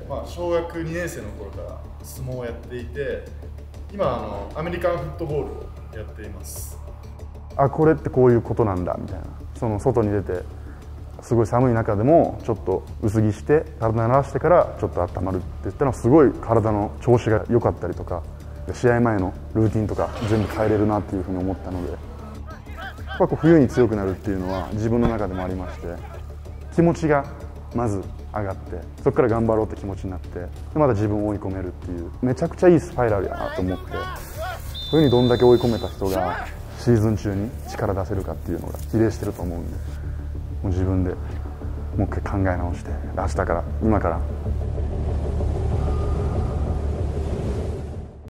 小学2年生の頃から相撲をやっていて、今アメリカンフットボールをやっています。 これってこういうことなんだみたいな、その外に出てすごい寒い中でもちょっと薄着して体慣らしてからちょっと温まるって言ったのはすごい体の調子が良かったりとか、試合前のルーティンとか全部変えれるなっていうふうに思ったので、冬に強くなるっていうのは自分の中でもありまして、気持ちがまず上がって、そこから頑張ろうって気持ちになって、また自分を追い込めるっていう、めちゃくちゃいいスパイラルやなと思って、冬にどんだけ追い込めた人がシーズン中に力出せるかっていうのが比例してると思うんで、もう自分でもう一回考え直して、明日から今から